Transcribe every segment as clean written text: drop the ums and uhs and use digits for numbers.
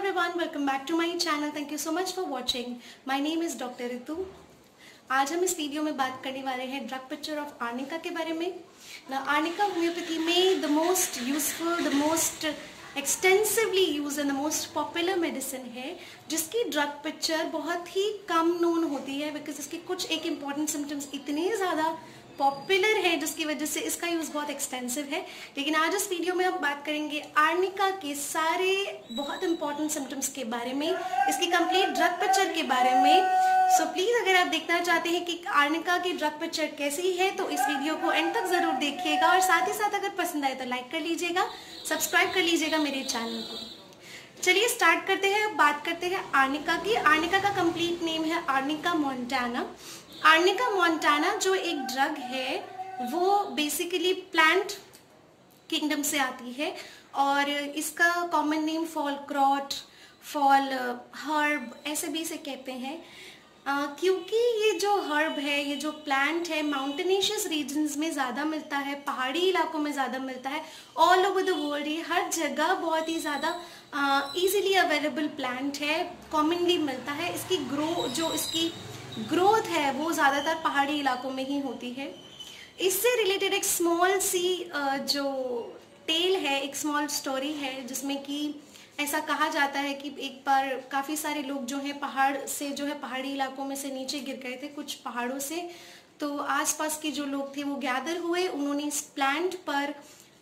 everyone, welcome back to my channel. Thank you so much for watching. My name is Dr. Ritu. आज हम इस video में बात करने वाले हैं ड्रग पिक्चर ऑफ आर्निका के बारे में. आर्निका होम्योपैथी में the most useful, the most extensively use and the most popular medicine है, जिसकी ड्रग पिक्चर बहुत ही कम नोन होती है बिकॉज इसके कुछ एक इम्पॉर्टेंट सिम्टम्स इतने ज़्यादा पॉपुलर है जिसकी वजह से इसका यूज़ बहुत एक्सटेंसिव है. लेकिन आज इस वीडियो में हम बात करेंगे आर्निका के सारे बहुत इंपॉर्टेंट सिम्टम्स के बारे में, इसकी कंप्लीट ड्रग पिक्चर के बारे में. सो प्लीज़ अगर आप देखना चाहते हैं कि आर्निका की ड्रग पिक्चर कैसी है तो इस वीडियो को एंड तक ज़रूर देखिएगा और साथ ही साथ अगर पसंद आए तो लाइक कर लीजिएगा, सब्सक्राइब कर लीजिएगा मेरे चैनल को. चलिए स्टार्ट करते हैं. बात करते हैं आर्निका की. आर्निका का कंप्लीट नेम है आर्निका मोंटाना. आर्निका मोंटाना जो एक ड्रग है वो बेसिकली प्लांट किंगडम से आती है और इसका common name fallkraut, fall herb ऐसे भी इसे कहते हैं. क्योंकि ये जो हर्ब है, ये जो प्लांट है, माउंटेनिशियस रीजन्स में ज़्यादा मिलता है, पहाड़ी इलाकों में ज़्यादा मिलता है, ऑल ओवर द वर्ल्ड ये हर जगह बहुत ही ज़्यादा ईजिली अवेलेबल प्लांट है, कॉमनली मिलता है. इसकी ग्रोथ है वो ज़्यादातर पहाड़ी इलाकों में ही होती है. इससे रिलेटेड एक स्मॉल सी जो टेल है, एक स्मॉल स्टोरी है जिसमें कि ऐसा कहा जाता है कि एक बार काफ़ी सारे लोग जो हैं पहाड़ से जो है पहाड़ी इलाकों में से नीचे गिर गए थे कुछ पहाड़ों से. तो आसपास के जो लोग थे वो गैदर हुए, उन्होंने इस प्लांट पर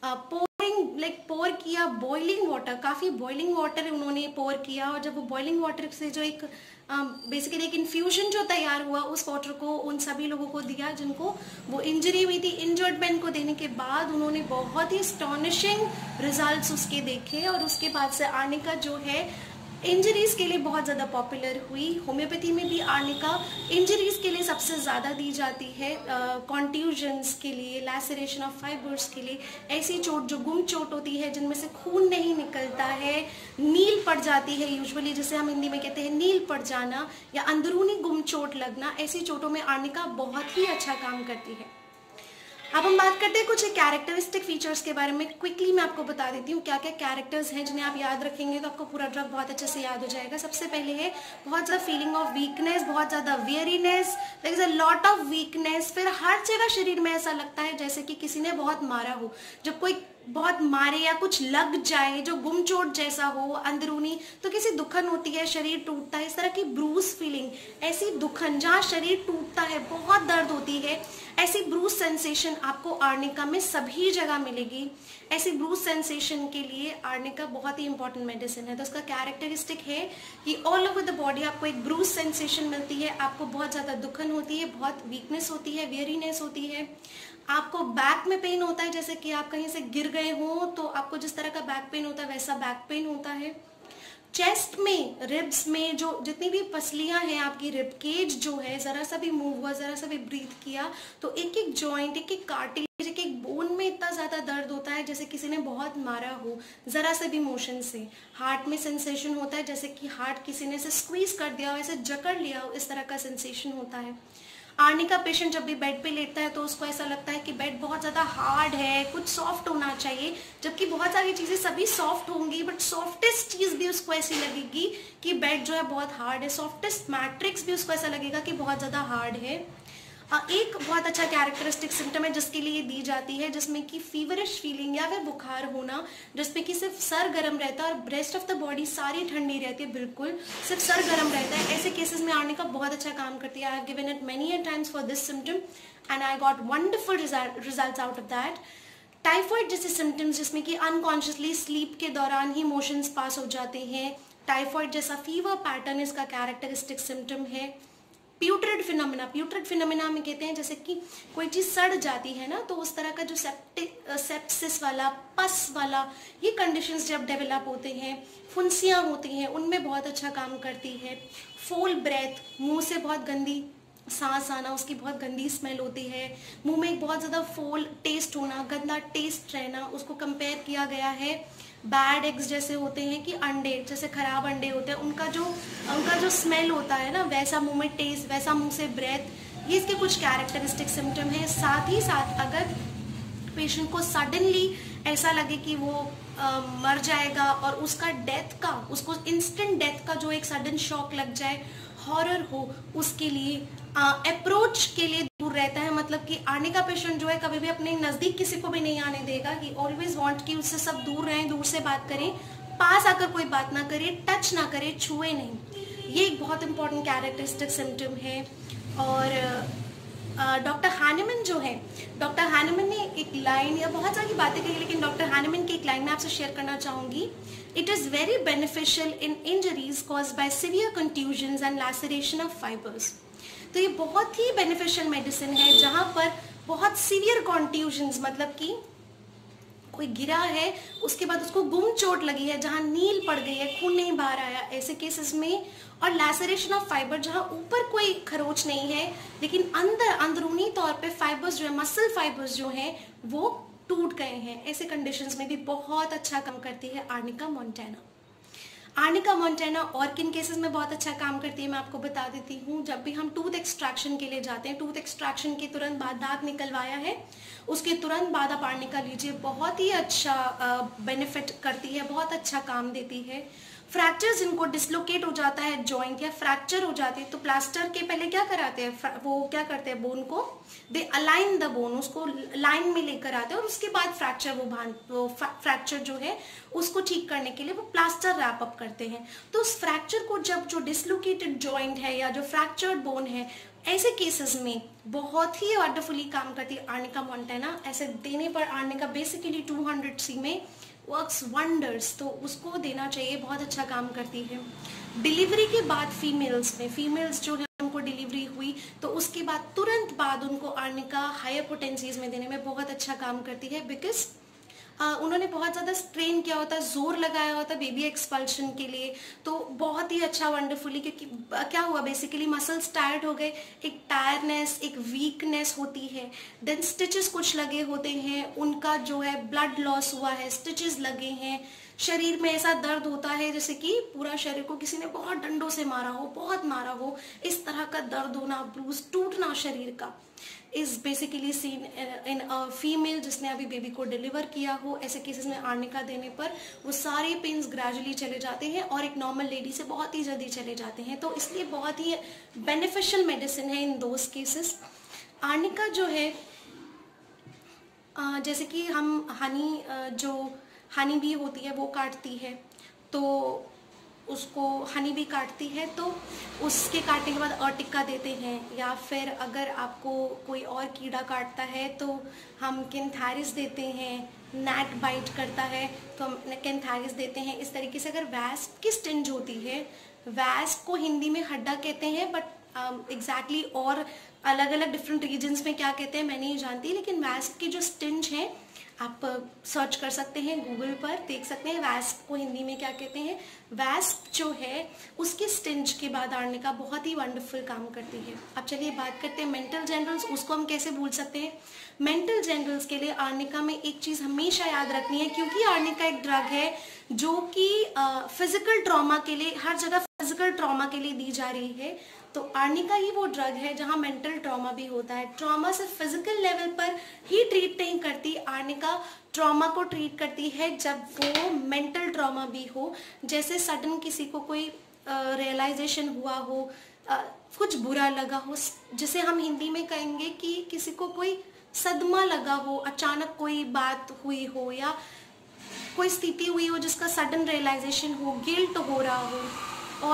पोर किया बॉइलिंग वाटर, काफ़ी बॉइलिंग वाटर उन्होंने पोर किया. और जब वो बॉइलिंग वाटर से जो एक बेसिकली एक इन्फ्यूजन जो तैयार हुआ उस वाटर को उन सभी लोगों को दिया जिनको वो इंजरी हुई थी. इंजर्ड मैन को देने के बाद उन्होंने बहुत ही स्टॉनिशिंग रिजल्ट्स उसके देखे और उसके बाद से आर्निका जो है इंजरीज के लिए बहुत ज़्यादा पॉपुलर हुई. होम्योपैथी में भी आर्निका इंजरीज के लिए सबसे ज़्यादा दी जाती है, कॉन्ट्यूजन्स के लिए, लैसरेशन ऑफ फाइबर्स के लिए, ऐसी चोट जो गुम चोट होती है जिनमें से खून नहीं निकलता है, नील पड़ जाती है यूजुअली, जिसे हम हिंदी में कहते हैं नील पड़ जाना या अंदरूनी गुम चोट लगना. ऐसी चोटों में आर्निका बहुत ही अच्छा काम करती है. अब हम बात करते हैं कुछ कैरेक्टरिस्टिक फीचर्स के बारे में. क्विकली मैं आपको बता देती हूँ क्या क्या कैरेक्टर्स हैं जिन्हें आप याद रखेंगे तो आपको पूरा ड्रग बहुत अच्छे से याद हो जाएगा. सबसे पहले है बहुत ज़्यादा फीलिंग ऑफ वीकनेस, बहुत ज़्यादा weariness, there is a lot of weakness. फिर हर जगह शरीर में ऐसा लगता है जैसे कि किसी ने बहुत मारा हो. जब कोई बहुत मारे या कुछ लग जाए जो गुमचोट जैसा हो अंदरूनी तो किसी दुखन होती है, शरीर टूटता है, इस तरह की ब्रूस फीलिंग, ऐसी दुखन जहाँ शरीर टूटता है, बहुत दर्द होती है, ऐसी ब्रूस सेंसेशन आपको आर्निका में सभी जगह मिलेगी. ऐसी ब्रूस सेंसेशन के लिए आर्निका बहुत ही इंपॉर्टेंट मेडिसिन है. तो उसका कैरेक्टरिस्टिक है कि ऑल ओवर द बॉडी आपको एक ब्रूस सेंसेशन मिलती है, आपको बहुत ज़्यादा दुखन होती है, बहुत वीकनेस होती है, वेरीनेस होती है, आपको बैक में पेन होता है, जैसे कि आप कहीं से गिर गए हो तो आपको जिस तरह का बैक पेन होता है वैसा बैक पेन होता है. चेस्ट में, रिब्स में जो जितनी भी पसलियां हैं, आपकी रिब केज जो है, जरा सा भी मूव हुआ, जरा सा भी ब्रीथ किया तो एक एक जॉइंट, एक एक कार्टिलेज, एक एक बोन में इतना ज़्यादा दर्द होता है जैसे किसी ने बहुत मारा हो, ज़रा से भी मोशन से. हार्ट में सेंसेशन होता है जैसे कि हार्ट किसी ने ऐसे स्क्वीज कर दिया हो, ऐसे जकड़ लिया हो, इस तरह का सेंसेशन होता है. आर्निका पेशेंट जब भी बेड पे लेटता है तो उसको ऐसा लगता है कि बेड बहुत ज़्यादा हार्ड है, कुछ सॉफ्ट होना चाहिए, जबकि बहुत सारी चीज़ें सभी सॉफ्ट होंगी बट सॉफ्टेस्ट चीज़ भी उसको ऐसी लगेगी कि बेड जो है बहुत हार्ड है. सॉफ्टेस्ट मैट्रिक्स भी उसको ऐसा लगेगा कि बहुत ज़्यादा हार्ड है. एक बहुत अच्छा कैरेक्टरिस्टिक सिम्टम है जिसके लिए दी जाती है, जिसमें कि फीवरिश फीलिंग या फिर बुखार होना, जिसमें कि सिर्फ सर गर्म रहता है और रेस्ट ऑफ द बॉडी सारी ठंडी रहती है, बिल्कुल सिर्फ सर गर्म रहता है. ऐसे केसेस में आर्निका बहुत अच्छा काम करती है. I have given it many times for this symptom and I got wonderful results out of that. Typhoid जैसे सिम्टम्स जिसमें कि अनकॉन्शियसली स्लीप के दौरान ही मोशंस पास हो जाते हैं, टाइफॉइड जैसा फीवर पैटर्न इसका कैरेक्टरिस्टिक सिम्टम है. प्यूटरिड फिनोमेना में कहते हैं जैसे कि कोई चीज़ सड़ जाती है ना तो उस तरह का जो सेप्सिस वाला, पस वाला, ये कंडीशंस जब डेवलप होते हैं, फुंसियाँ होती हैं, उनमें बहुत अच्छा काम करती है. फोल ब्रेथ, मुंह से बहुत गंदी सांस आना, उसकी बहुत गंदी स्मेल होती है, मुंह में एक बहुत ज़्यादा फोल टेस्ट होना, गंदा टेस्ट रहना, उसको कंपेयर किया गया है बैड एग्स जैसे होते हैं कि अंडे जैसे खराब अंडे होते हैं, उनका जो स्मेल होता है ना वैसा मुंह में टेस्ट, वैसा मुंह से ब्रेथ, ये इसके कुछ कैरेक्टरिस्टिक सिम्टम है. साथ ही साथ अगर पेशेंट को सडनली ऐसा लगे कि वो मर जाएगा और उसका डेथ का, उसको इंस्टेंट डेथ का जो एक सडन शॉक लग जाए, हॉरर हो, उसके लिए अप्रोच के लिए दूर रहता है। मतलब कि आर्निका पेशेंट जो है कभी भी अपने नजदीक किसी को भी नहीं आने देगा। ही ऑलवेज वांट कि उससे सब दूर रहें, दूर से बात करें, पास आकर कोई बात ना करे, टच ना करे, छुए नहीं। ये एक बहुत इंपॉर्टेंट कैरेक्टरिस्टिक सिम्टम है। और डॉक्टर हानेमन जो है, डॉक्टर हानेमन ने एक लाइन या बहुत सारी बातें कही, लेकिन डॉक्टर हानेमन की एक लाइन मैं आपसे शेयर करना चाहूंगी। It is very beneficial in injuries caused by severe contusions and laceration of fibres. तो ये बहुत ही बेनिफिशियल मेडिसिन है जहां पर बहुत सीवियर कॉन्ट्यूजन्स, मतलब कि कोई गिरा है उसके बाद उसको गुम चोट लगी है, जहां नील पड़ गई है, खून नहीं बाहर आया, ऐसे केसेस में, और लैसरेशन ऑफ फाइबर जहां ऊपर कोई खरोच नहीं है लेकिन अंदर अंदरूनी तौर पे फाइबर्स जो है, मसल फाइबर्स जो हैं वो टूट गए हैं, ऐसे कंडीशंस में भी बहुत अच्छा काम करती है आर्निका मोंटेना। आर्निका मोंटेना और किन केसेस में बहुत अच्छा काम करती है मैं आपको बता देती हूँ। जब भी हम टूथ एक्सट्रैक्शन के लिए जाते हैं, टूथ एक्सट्रैक्शन के तुरंत बाद दांत निकलवाया है, उसके तुरंत बाद आप आर्निका लीजिए, बहुत ही अच्छा बेनिफिट करती है, बहुत अच्छा काम देती है। फ्रैक्चर्स, इनको डिसलोकेट हो जाता है जॉइंट या फ्रैक्चर हो जाती है, तो प्लास्टर के पहले क्या कराते हैं, वो क्या करते हैं, बोन को दे अलाइन द बोन, उसको लाइन में लेकर आते हैं और उसके बाद फ्रैक्चर वो फ्रैक्चर जो है उसको ठीक करने के लिए वो प्लास्टर रैप अप करते हैं। तो उस फ्रैक्चर को, जब जो डिसलोकेटेड जॉइंट है या जो फ्रैक्चर्ड बोन है, ऐसे केसेस में बहुत ही वंडरफुली काम करती है आर्निका मोंटेना। ऐसे देने पर आर्निका बेसिकली 200 में वर्क्स वंडर्स, तो उसको देना चाहिए, बहुत अच्छा काम करती है। डिलीवरी के बाद फीमेल्स जो है उनको डिलीवरी हुई तो उसके बाद तुरंत बाद उनको आर्निका हायर पोटेंसीज में देने में बहुत अच्छा काम करती है, बिकॉज उन्होंने बहुत ज़्यादा स्ट्रेन किया होता है, जोर लगाया होता है बेबी एक्सपल्शन के लिए, तो बहुत ही अच्छा वंडरफुली, क्योंकि क्या हुआ बेसिकली मसल्स टायर्ड हो गए, एक टायर्डनेस, एक वीकनेस होती है, देन स्टिचेस कुछ लगे होते हैं, उनका जो है ब्लड लॉस हुआ है, स्टिचेस लगे हैं, शरीर में ऐसा दर्द होता है जैसे कि पूरा शरीर को किसी ने बहुत डंडों से मारा हो, बहुत मारा हो, इस तरह का दर्द होना, ब्रूज टूटना शरीर का is basically seen in a female जिसने अभी बेबी को डिलीवर किया हो। ऐसे केसेस में आर्निका देने पर वो सारे पेन्स ग्रेजुअली चले जाते हैं और एक नॉर्मल लेडी से बहुत ही जल्दी चले जाते हैं, तो इसलिए बहुत ही बेनिफिशियल मेडिसिन है इन दोज केसेस। आर्निका जो है जैसे कि हम जो हनी बी होती है वो काटती है, तो उसको हनी बी काटती है तो उसके काटने के बाद अर्टिका देते हैं, या फिर अगर आपको कोई और कीड़ा काटता है तो हम किंथैरिस देते हैं, नैट बाइट करता है तो हम किंथैरिस देते हैं। इस तरीके से अगर वैस्प की स्टिंज होती है, वैस्प को हिंदी में हड्डा कहते हैं, बट एग्जैक्टली और अलग अलग डिफरेंट रीजन्स में क्या कहते हैं मैं नहीं जानती, लेकिन वैस्प की जो स्टिंज है आप सर्च कर सकते हैं गूगल पर, देख सकते हैं वैस्प को हिंदी में क्या कहते हैं। वैस्प जो है उसके स्टिंज के बाद आर्निका बहुत ही वंडरफुल काम करती है। अब चलिए बात करते हैं मेंटल जनरल्स, उसको हम कैसे भूल सकते हैं। मेंटल जनरल्स के लिए आर्निका में एक चीज़ हमेशा याद रखनी है, क्योंकि आर्निका एक ड्रग है जो कि फिजिकल ट्रॉमा के लिए, हर जगह फिजिकल ट्रॉमा के लिए दी जा रही है, तो आर्निका ही वो ड्रग है जहां मेंटल ट्रॉमा भी होता है। ट्रॉमा से फिजिकल लेवल पर ही ट्रीट नहीं करती, आर्निका ट्रॉमा को ट्रीट करती है जब वो मेंटल ट्रॉमा भी हो, जैसे सडन किसी को कोई रियलाइजेशन हुआ हो, कुछ बुरा लगा हो, जिसे हम हिंदी में कहेंगे कि किसी को कोई सदमा लगा हो, अचानक कोई बात हुई हो या कोई स्थिति हुई हो जिसका सडन रियलाइजेशन हो, गिल्ट हो रहा हो,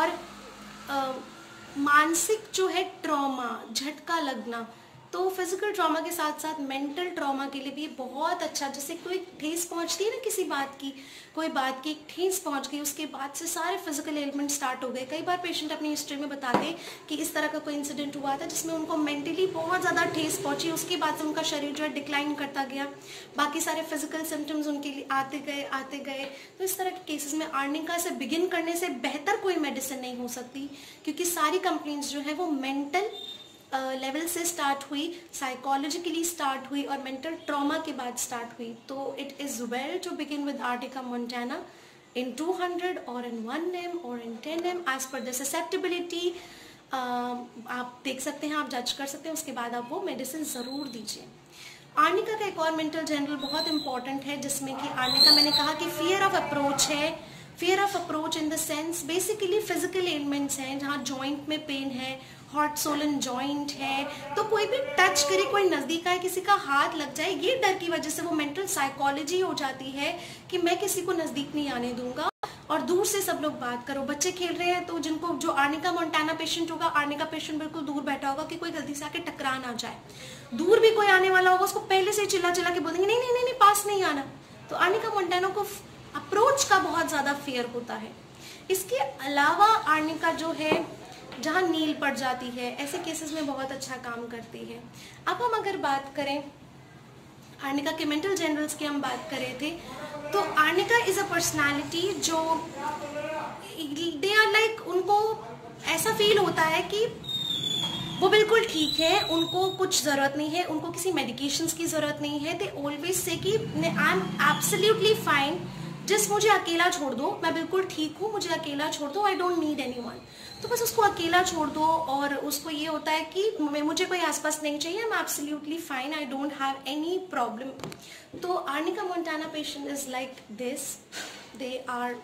और मानसिक जो है ट्रॉमा, झटका लगना, तो फिजिकल ट्रॉमा के साथ साथ मेंटल ट्रॉमा के लिए भी बहुत अच्छा, जैसे कोई ठेस पहुंचती है ना किसी बात की, कोई बात की एक ठेस पहुंच गई, उसके बाद से सारे फिजिकल एलिमेंट स्टार्ट हो गए। कई बार पेशेंट अपनी हिस्ट्री में बताते हैं कि इस तरह का कोई इंसिडेंट हुआ था जिसमें उनको मेंटली बहुत ज़्यादा ठेस पहुंची, उसके बाद से उनका शरीर जो है डिक्लाइन करता गया, बाकी सारे फिजिकल सिम्टम्स उनके लिए आते गए। तो इस तरह के केसेस में आर्निका से बिगिन करने से बेहतर कोई मेडिसिन नहीं हो सकती, क्योंकि सारी कंप्लेंट्स जो है वो मेंटल लेवल से स्टार्ट हुई, साइकोलॉजिकली स्टार्ट हुई और मेंटल ट्रॉमा के बाद स्टार्ट हुई। तो it is well to begin with arnica montana in 200 और इन 1 ml और in 10 ml as per the susceptibility. आप देख सकते हैं, आप जज कर सकते हैं, उसके बाद आप वो मेडिसिन ज़रूर दीजिए। आर्निका का एक और मेंटल जनरल बहुत इंपॉर्टेंट है, जिसमें कि आर्निका, मैंने कहा कि फियर ऑफ अप्रोच है। Fear of approach in the sense basically physical elements हैं, जहाँ जॉइंट में पेन है, हॉट सोलन जॉइंट है, तो कोई भी टच करे, कोई नजदीक आए, किसी का हाथ लग जाए, ये डर की वजह से वो मेंटल साइकोलॉजी हो जाती है कि मैं किसी को नजदीक नहीं आने दूंगा और दूर से सब लोग बात करो। बच्चे खेल रहे हैं तो जिनको, जो आर्निका मोंटाना पेशेंट होगा, आर्निका पेशेंट बिल्कुल दूर बैठा होगा कि कोई गलती से आके टकरा ना जाए। दूर भी कोई आने वाला होगा, उसको पहले से चिल्ला चिल्ला के बोलेंगे नहीं नहीं नहीं नहीं, पास नहीं आना। तो आर्निका मोंटाना को अप्रोच का बहुत ज्यादा फियर होता है। इसके अलावा आर्निका जो है, जहाँ नील पड़ जाती है, ऐसे केसेस में बहुत अच्छा काम करती है। अब हम अगर बात करें आर्निका के मेंटल जनरल्स की, हम बात कर रहे थे, तो आर्निका इज अ पर्सनालिटी जो दे आर लाइक, उनको ऐसा फील होता है कि वो बिल्कुल ठीक है, उनको कुछ जरूरत नहीं है, उनको किसी मेडिकेशंस की जरूरत नहीं है। दे ऑलवेज से कि I am absolutely fine, just मुझे अकेला छोड़ दो, मैं बिल्कुल ठीक हूँ, मुझे अकेला छोड़ दो, आई डोंट नीड एनीवन। तो बस उसको अकेला छोड़ दो और उसको ये होता है कि मुझे कोई आसपास नहीं चाहिए, I am absolutely fine, I don't have any problem. तो arnica montana patient is like this, they are,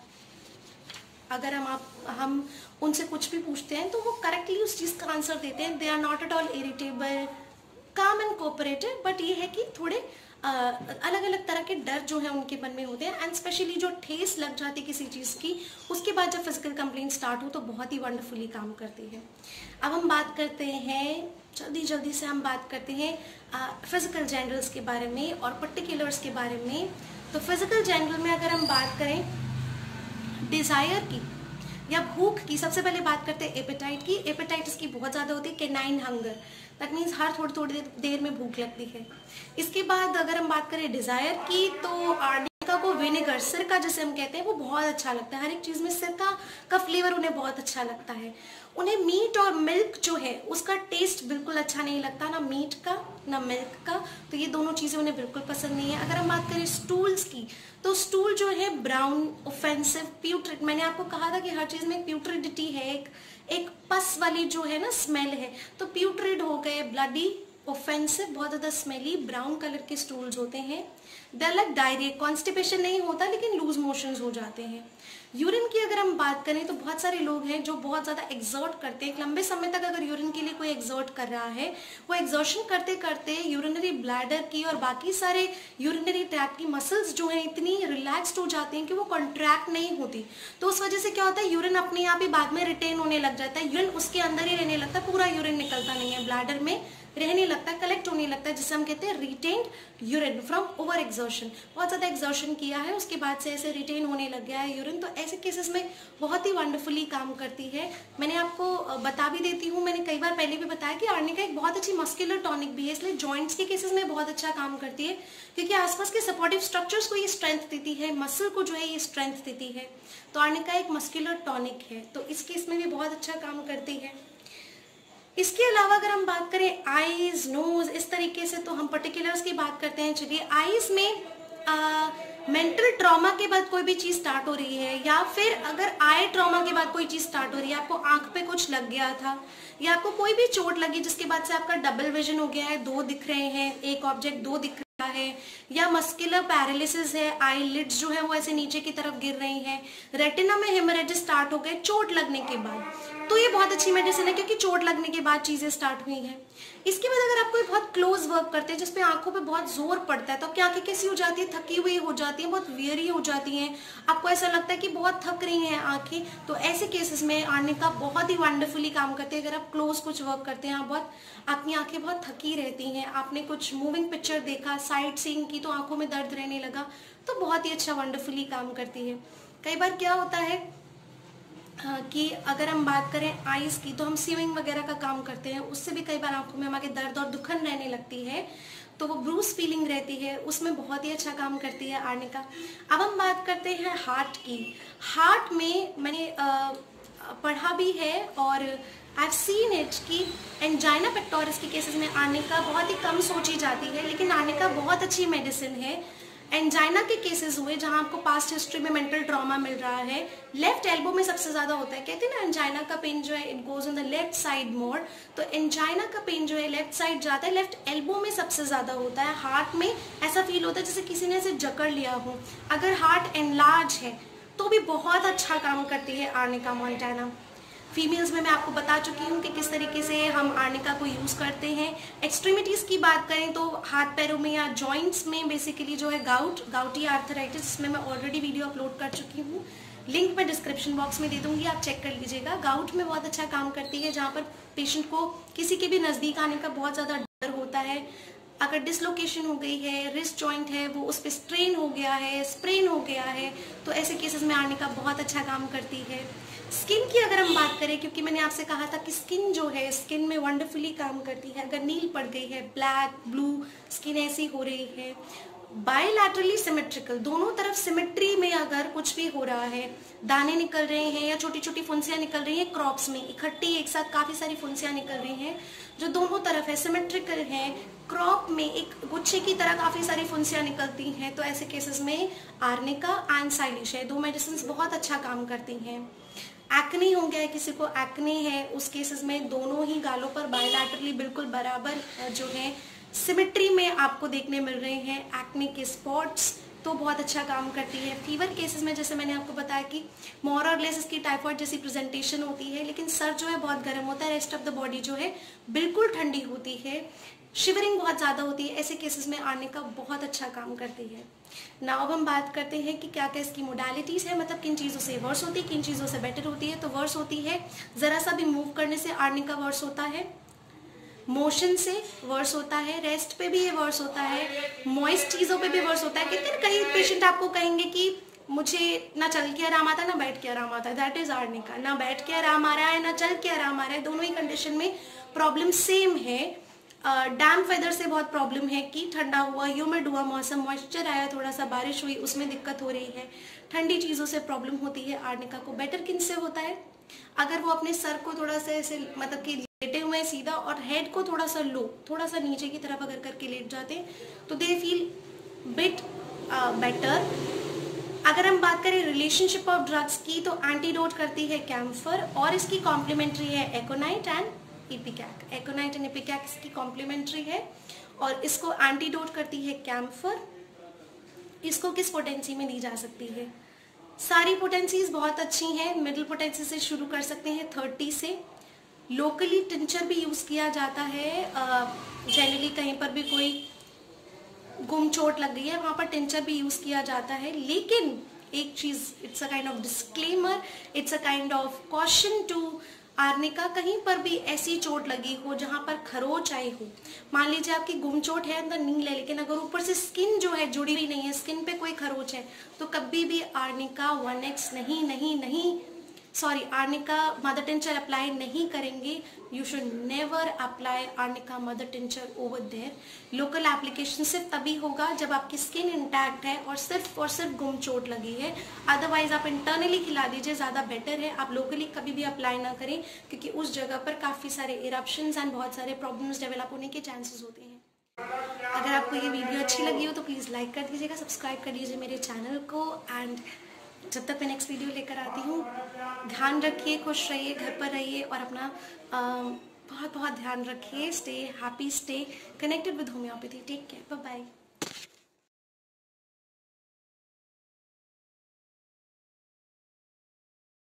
अगर हम उनसे कुछ भी पूछते हैं तो वो करेक्टली उस चीज का आंसर देते हैं। They are not at all irritable, calm and cooperative, but ये है कि थोड़े अलग अलग तरह के डर जो है उनके मन में होते हैं, एंड स्पेशली जो ठेस लग जाती है किसी चीज़ की, उसके बाद जब फिजिकल कंप्लेंट स्टार्ट हो तो बहुत ही वंडरफुली काम करती है। अब हम बात करते हैं, जल्दी से हम बात करते हैं फिजिकल जनरल्स के बारे में और पर्टिकुलर्स के बारे में। तो फिजिकल जनरल में अगर हम बात करें डिजायर की या भूख की, सबसे पहले बात करते हैं एपेटाइट की। एपेटाइट इसकी बहुत ज़्यादा होती है, कैनाइन हंगर, दैट मीन्स हर थोड़ी देर में भूख लगती है। इसके बाद अगर हम बात करें डिजायर की, तो आर्निका को विनेगर, सिरका जिसे हम कहते हैं, वो बहुत अच्छा लगता है। हर एक चीज़ में सिरका का फ्लेवर उन्हें बहुत अच्छा लगता है। उन्हें मीट और मिल्क जो है उसका टेस्ट बिल्कुल अच्छा नहीं लगता, ना मीट का ना मिल्क का, तो ये दोनों चीज़ें उन्हें बिल्कुल पसंद नहीं है। अगर हम बात करें स्टूल्स की, तो स्टूल जो है ब्राउन, ऑफेंसिव, प्यूट्रिड, मैंने आपको कहा था कि हर चीज़ में प्यूट्रिडिटी है, एक पस वाली जो है ना स्मेल है, तो प्यूट्रिड हो गए, ब्लडी, ऑफेंसिव, बहुत ज़्यादा स्मेली, ब्राउन कलर के स्टूल्स होते हैं। दे लाइक डायरिया, कॉन्स्टिपेशन नहीं होता लेकिन लूज मोशंस हो जाते हैं। यूरिन की अगर हम बात करें तो बहुत सारे लोग हैं जो बहुत ज़्यादा एक्सर्ट करते हैं, एक लंबे समय तक अगर यूरिन के लिए कोई एक्सर्ट कर रहा है, वो एक्सर्शन करते करते यूरिनरी ब्लैडर की और बाकी सारे यूरिनरी ट्रैक्ट की मसल्स जो हैं इतनी रिलैक्स्ड हो जाती हैं कि वो कॉन्ट्रैक्ट नहीं होती। तो उस वजह से क्या होता है, यूरिन अपने आप ही बाद में रिटेन होने लग जाता है, यूरिन उसके अंदर ही रहने लगता है, पूरा यूरिन निकलता नहीं है, ब्लैडर में रहने लगता है, कलेक्ट होने लगता है, जिसे हम कहते हैं retained urine from over exertion. बहुत ज़्यादा एक्सर्शन किया है, उसके बाद से ऐसे रिटेन होने लग गया है यूरिन, तो ऐसे केसेस में बहुत ही वंडरफुली काम करती है। मैंने आपको बता भी देती हूँ, मैंने कई बार पहले भी बताया कि आर्निका एक बहुत अच्छी मस्कुलर टॉनिक भी है, इसलिए जॉइंट्स के केसेस में बहुत अच्छा काम करती है, क्योंकि आसपास के सपोर्टिव स्ट्रक्चर्स को ये स्ट्रेंथ देती है, मसल को जो है ये स्ट्रेंथ देती है। तो आर्निका एक मस्कुलर टॉनिक है, तो इस केस में भी बहुत अच्छा काम करती है। इसके अलावा अगर हम बात करें आईज, नोज, इस तरीके से, तो हम पर्टिकुलर्स की बात करते हैं। चलिए, आईज में मेंटल ट्रॉमा के बाद कोई भी चीज स्टार्ट हो रही है, या फिर अगर आई ट्रॉमा के बाद कोई चीज स्टार्ट हो रही है, आपको आंख पे कुछ लग गया था या आपको कोई भी चोट लगी जिसके बाद से आपका डबल विजन हो गया है, दो दिख रहे हैं, एक ऑब्जेक्ट दो दिख रहा है, या मस्कुलर पैरालिसिस है, आई लिड्स जो है वो ऐसे नीचे की तरफ गिर रही हैं, रेटिना में हेमरेज स्टार्ट हो गए चोट लगने के बाद, तो ये बहुत अच्छी मेडिसिन है, क्योंकि चोट लगने के बाद चीजें स्टार्ट हुई हैं। इसके बाद अगर आप कोई बहुत क्लोज वर्क करते हैं जिसपे आंखों पे बहुत जोर पड़ता है, तो आपकी आंखें कैसी हो जाती है, थकी हुई हो जाती है, बहुत वियरी हो जाती हैं, आपको ऐसा लगता है कि बहुत थक रही हैं आंखें, तो ऐसे केसेस में आर्निका बहुत ही वंडरफुली काम करती है। अगर आप क्लोज कुछ वर्क करते हैं, आपकी आंखें बहुत थकी रहती हैं, आपने कुछ मूविंग पिक्चर देखा, साइट सीइंग की, तो आंखों में दर्द रहने लगा, तो बहुत ही अच्छा वंडरफुली काम करती है। कई बार क्या होता है कि अगर हम बात करें आईज की, तो हम सीविंग वगैरह का काम करते हैं, उससे भी कई बार आंखों में हमारे दर्द और दुखन रहने लगती है, तो वो ब्रूस फीलिंग रहती है, उसमें बहुत ही अच्छा काम करती है आर्निका। अब हम बात करते हैं हार्ट की। हार्ट में मैंने पढ़ा भी है और आई हैव सीन इट कि एंजाइना पेक्टोरिस के केसेस में आर्निका बहुत ही कम सोची जाती है, लेकिन आर्निका बहुत अच्छी मेडिसिन है। एंजाइना के केसेस हुए जहां आपको पास्ट हिस्ट्री में मेंटल ट्रॉमा मिल रहा है, लेफ्ट एल्बो में सबसे ज्यादा होता है। कहते हैं ना एंजाइना का पेन जो है it goes on the left side more, तो एंजाइना का पेन जो है लेफ्ट साइड जाता है, लेफ्ट एल्बो में सबसे ज्यादा होता है। हार्ट में ऐसा फील होता है जैसे किसी ने ऐसे जकड़ लिया हो। अगर हार्ट एनलार्ज है तो भी बहुत अच्छा काम करती है आर्निका मोंटाना। फीमेल्स में मैं आपको बता चुकी हूँ कि किस तरीके से हम आर्निका को यूज करते हैं। एक्सट्रीमिटीज की बात करें तो हाथ पैरों में या जॉइंट्स में बेसिकली जो है गाउटी आर्थराइटिस, जिसमें मैं ऑलरेडी वीडियो अपलोड कर चुकी हूँ, लिंक मैं डिस्क्रिप्शन बॉक्स में दे दूंगी, आप चेक कर लीजिएगा। गाउट में बहुत अच्छा काम करती है, जहाँ पर पेशेंट को किसी के भी नजदीक आने का बहुत ज्यादा डर होता है। अगर डिसलोकेशन हो गई है, रिस्ट जॉइंट है वो उस पर स्ट्रेन हो गया है, स्प्रेन हो गया है, तो ऐसे केसेस में आर्निका बहुत अच्छा काम करती है। स्किन की अगर हम बात करें, क्योंकि मैंने आपसे कहा था कि स्किन जो है स्किन में वंडरफुली काम करती है। अगर नील पड़ गई है, ब्लैक ब्लू स्किन ऐसी हो रही है, बायलैटरली सिमेट्रिकल, दोनों तरफ सिमेट्री में अगर कुछ भी हो रहा है, दाने निकल रहे हैं या छोटी छोटी फुंसियां निकल रही हैं क्रॉप्स में, इकट्ठी एक साथ काफी सारी फुंसियां निकल रही हैं जो दोनों तरफ है, सिमेट्रिकल है, क्रॉप में एक गुच्छे की तरह काफी सारी फुंसियां निकलती हैं, तो ऐसे केसेस में आर्निका एंड साइलिश है, दो मेडिसिन बहुत अच्छा काम करती हैं। एक्ने हो गया है, किसी को एक्ने है, उस केसेस में दोनों ही गालों पर बायलैटरली बिल्कुल बराबर जो है सिमेट्री में आपको देखने मिल रहे हैं एक्ने के स्पॉट्स, तो बहुत अच्छा काम करती है। फीवर केसेस में जैसे मैंने आपको बताया कि मोर और लेस इसकी टाइफाइड जैसी प्रेजेंटेशन होती है, लेकिन सर जो है बहुत गर्म होता है, रेस्ट ऑफ द बॉडी जो है बिल्कुल ठंडी होती है, शिवरिंग बहुत ज्यादा होती है, ऐसे केसेस में आर्निका बहुत अच्छा काम करती है। नाउ अब हम बात करते हैं कि क्या क्या इसकी मोडालिटीज है, मतलब किन चीजों से वर्स होती है, किन चीजों से बेटर होती है। तो वर्स होती है, जरा सा भी मूव करने से आर्निका वर्स होता है, मोशन से वर्स होता है, रेस्ट पे भी ये वर्स होता है, मॉइस्ट चीजों पे भी वर्स होता है। कितने कई पेशेंट आपको कहेंगे कि मुझे ना चल के आराम आता है ना बैठ के आराम आता है, दैट इज आर्निका। ना बैठ के आराम आ रहा है ना चल के आराम आ रहा है, दोनों ही कंडीशन में प्रॉब्लम सेम है। डैम्प वेदर से बहुत प्रॉब्लम है कि ठंडा हुआ, ह्यूमिड हुआ मौसम, मॉइस्चर आया, थोड़ा सा बारिश हुई, उसमें दिक्कत हो रही है, ठंडी चीजों से प्रॉब्लम होती है। आर्निका को बेटर किन से होता है, अगर वो अपने सर को थोड़ा सा ऐसे मतलब कि लेटे हुए सीधा और हेड को थोड़ा सा लो, थोड़ा सा नीचे की तरफ अगर करके लेट जाते हैं तो दे फील बिट बेटर। अगर हम बात करें रिलेशनशिप ऑफ ड्रग्स की, तो एंटीडोट करती है कैम्फर और इसकी कॉम्प्लीमेंट्री है एकोनाइट एंड इपिकैक। एकोनाइट एंड इपिकैक इसकी कॉम्प्लीमेंट्री है और इसको एंटीडोट करती है कैम्फर। इसको किस पोटेंसी में दी जा सकती है, सारी पोटेंसीज बहुत अच्छी हैं। मिडिल पोटेंसी से शुरू कर सकते हैं 30 से। लोकली टिंचर भी यूज किया जाता है, जनरली कहीं पर भी कोई गुम चोट लग गई है वहां पर टिंचर भी यूज किया जाता है। लेकिन एक चीज, it's a kind of disclaimer, it's a kind of caution to arnica, कहीं पर भी ऐसी चोट लगी हो जहां पर खरोच आई हो, मान लीजिए आपकी गुम चोट है, अंदर नील है, लेकिन अगर ऊपर से स्किन जो है जुड़ी हुई नहीं है, स्किन पे कोई खरोच है, तो कभी भी arnica 1x arnica mother tincture apply नहीं करेंगे। You should never apply arnica mother tincture over there. Local application सिर्फ तभी होगा जब आपकी स्किन इंटैक्ट है और सिर्फ गुम चोट लगी है, अदरवाइज आप इंटरनली खिला दीजिए, ज्यादा बेटर है। आप लोकली कभी भी अप्लाई ना करें, क्योंकि उस जगह पर काफी सारे इरप्शंस एंड बहुत सारे प्रॉब्लम्स डेवलप होने के चांसेस होते हैं। अगर आपको ये वीडियो अच्छी लगी हो तो प्लीज लाइक कर दीजिएगा, सब्सक्राइब कर लीजिए मेरे चैनल को, एंड जब तक मैं नेक्स्ट वीडियो लेकर आती हूँ, ध्यान रखिए, खुश रहिए, घर पर रहिए और अपना बहुत बहुत ध्यान रखिए। Stay happy, stay connected with homeopathy. Take care, bye bye.